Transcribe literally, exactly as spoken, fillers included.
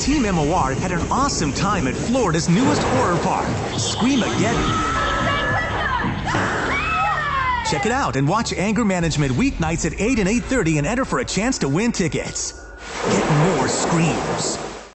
Team M O R had an awesome time at Florida's newest horror park, Screamageddon. Check it out and watch Anger Management weeknights at eight and eight thirty and enter for a chance to win tickets. Get more screams.